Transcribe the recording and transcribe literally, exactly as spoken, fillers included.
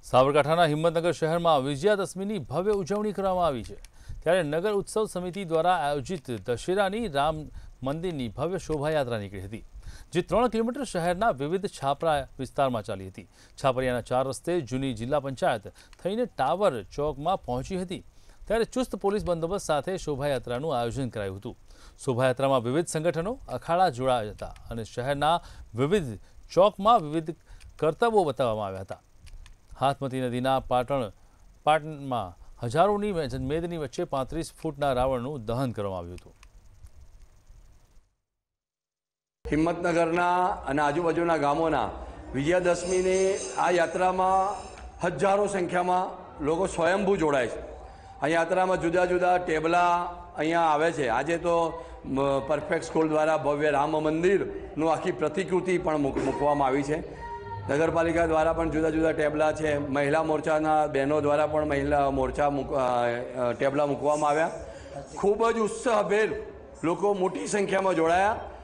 સાબરકાંઠાના હિંમતનગર શહેરમાં વિજયાદશમીની ભવ્ય ઉજવણી કરવામાં આવી છે। ત્યારે નગર ઉત્સવ સમિતિ દ્વારા આયોજિત દશેરાની રામ મંદિરની ભવ્ય શોભાયાત્રા નીકળી હતી, જે ત્રણ કિલોમીટર શહેરના વિવિધ છાપરા વિસ્તારમાં ચાલી હતી। છાપરિયાના ચાર રસ્તે જૂની જિલ્લા પંચાયત થઈને ટાવર ચોકમાં પહોંચી હતી। ત્યારે ચુસ્ત પોલીસ બંદોબસ્ત સાથે શોભાયાત્રાનું આયોજન કરાયું હતું। શોભાયાત્રામાં વિવિધ સંગઠનો અખાડા જોડાયા હતા અને શહેરના વિવિધ ચોકમાં વિવિધ કરતબો બતાવવામાં આવ્યા હતા। હાથમતી નદીના પાટણ પાટણમાં હજારોની મેદની વચ્ચે પાંત્રીસ ફૂટના રાવણનું દહન કરવામાં આવ્યું હતું। હિંમતનગરના અને આજુબાજુના ગામોના વિજયાદશમીની આ યાત્રામાં હજારો સંખ્યામાં લોકો સ્વયંભૂ જોડાય છે। આ યાત્રામાં જુદા જુદા ટેબલા અહીંયા આવે છે। આજે તો પરફેક્ટ સ્કૂલ દ્વારા ભવ્ય રામ મંદિરનું આખી પ્રતિકૃતિ પણ મૂકવામાં આવી છે। નગરપાલિકા દ્વારા પણ જુદા જુદા ટેબલા છે। મહિલા મોરચાના બહેનો દ્વારા પણ મહિલા મોરચા ટેબલા મૂકવામાં આવ્યા। ખૂબ જ ઉત્સાહભેર લોકો મોટી સંખ્યામાં જોડાયા।